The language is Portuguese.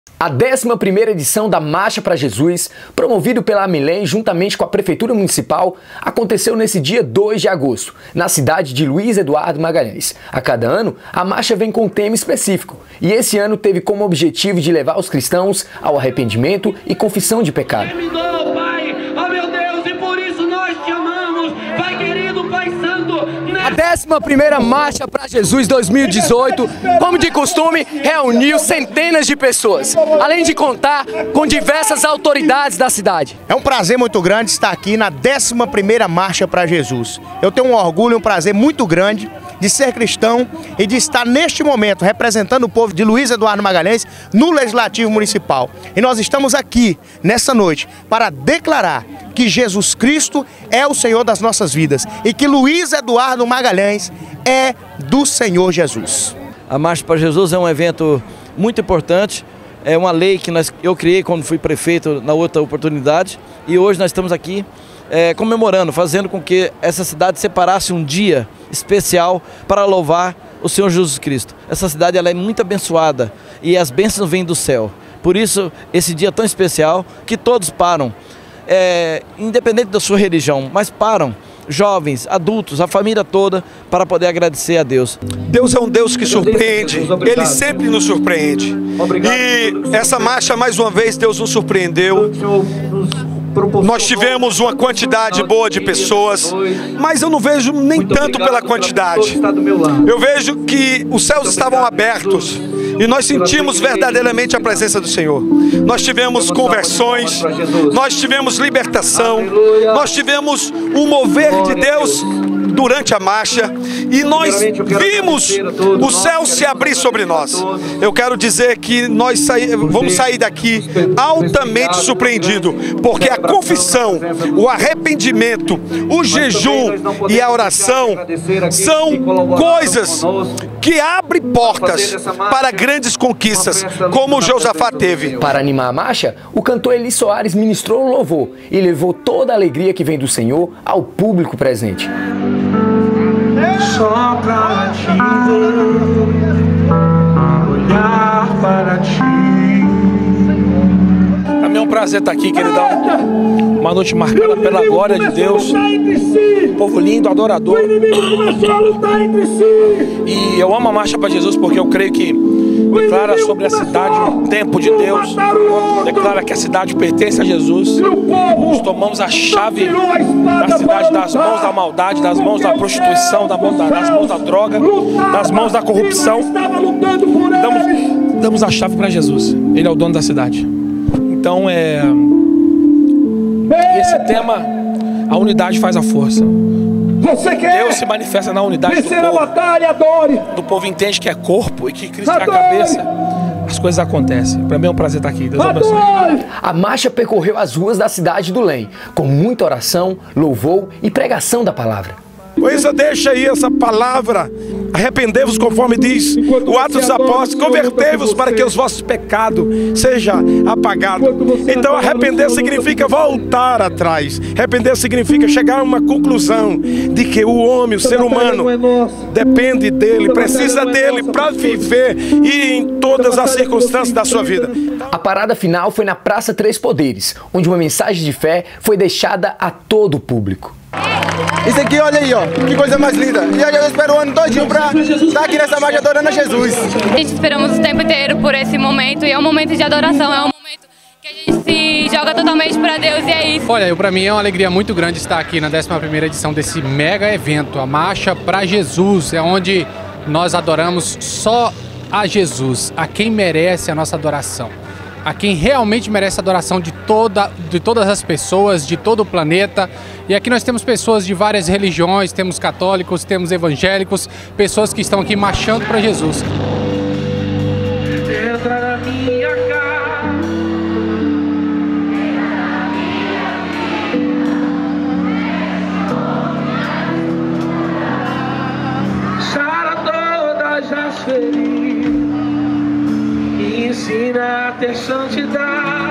A 11ª edição da Marcha para Jesus, promovido pela Amilém juntamente com a Prefeitura Municipal, aconteceu nesse dia 2 de agosto, na cidade de Luiz Eduardo Magalhães. A cada ano, a marcha vem com um tema específico, e esse ano teve como objetivo de levar os cristãos ao arrependimento e confissão de pecado. A 11ª Marcha para Jesus 2018, como de costume, reuniu centenas de pessoas, além de contar com diversas autoridades da cidade. É um prazer muito grande estar aqui na 11ª Marcha para Jesus. Eu tenho um orgulho e um prazer muito grande de ser cristão e de estar neste momento representando o povo de Luiz Eduardo Magalhães no Legislativo Municipal. E nós estamos aqui nessa noite para declarar que Jesus Cristo é o Senhor das nossas vidas e que Luiz Eduardo Magalhães é do Senhor Jesus. A Marcha para Jesus é um evento muito importante, é uma lei que eu criei quando fui prefeito na outra oportunidade e hoje nós estamos aqui comemorando, fazendo com que essa cidade separasse um dia especial para louvar o Senhor Jesus Cristo. Essa cidade ela é muito abençoada e as bênçãos vêm do céu. Por isso, esse dia é tão especial que todos param, independente da sua religião, mas param, jovens, adultos, a família toda, para poder agradecer a Deus. Deus é um Deus que surpreende, Ele sempre nos surpreende. E essa marcha, mais uma vez, Deus nos surpreendeu. Nós tivemos uma quantidade boa de pessoas, mas eu não vejo nem tanto pela quantidade. Eu vejo que os céus estavam abertos e nós sentimos verdadeiramente a presença do Senhor. Nós tivemos conversões, nós tivemos libertação, nós tivemos um mover de Deus durante a marcha e nós vimos o céu se abrir sobre nós. Eu quero dizer que nós vamos sair daqui altamente surpreendidos, porque a confissão, o arrependimento, o jejum e a oração são coisas que abrem portas para grandes conquistas, como o Josafá teve. Para animar a marcha, o cantor Eli Soares ministrou um louvor e levou toda a alegria que vem do Senhor ao público presente. Só pra te ver, olhar para ti. Para mim é um prazer estar aqui, queridão. Uma noite marcada pela glória de Deus. Povo lindo, adorador. E eu amo a Marcha para Jesus porque eu creio que declara sobre a cidade um tempo de Deus. Declara que a cidade pertence a Jesus. Nós tomamos a chave da cidade das mãos da maldade, das mãos da prostituição, das mãos da droga, das mãos da corrupção. Damos a chave para Jesus. Ele é o dono da cidade. Então esse tema, a unidade faz a força. Deus se manifesta na unidade do povo. Do povo entende que é corpo e que Cristo é a cabeça. As coisas acontecem. Para mim é um prazer estar aqui. Deus abençoe. A marcha percorreu as ruas da cidade do Lém, com muita oração, louvor e pregação da palavra. Pois deixa aí essa palavra. Arrependei-vos, conforme diz o Atos dos Apóstolos, convertei-vos para que os vossos pecados sejam apagados. Então arrepender significa voltar atrás. Arrepender significa chegar a uma conclusão de que o homem, o ser humano, depende dele, precisa dele para viver e em todas as circunstâncias da sua vida. A parada final foi na Praça Três Poderes, onde uma mensagem de fé foi deixada a todo o público. Isso aqui, olha aí, ó, que coisa mais linda. E aí eu espero o ano todinho pra estar aqui nessa marcha adorando a Jesus. A gente esperamos o tempo inteiro por esse momento e é um momento de adoração, é um momento que a gente se joga totalmente pra Deus e é isso. Olha, pra mim é uma alegria muito grande estar aqui na 11ª edição desse mega evento, a Marcha para Jesus, é onde nós adoramos só a Jesus, a quem merece a nossa adoração. A quem realmente merece a adoração de todas as pessoas, de todo o planeta. E aqui nós temos pessoas de várias religiões, temos católicos, temos evangélicos, pessoas que estão aqui marchando para Jesus. Entra na minha casa. Sara todas as feridas. Ensina a ter santidade.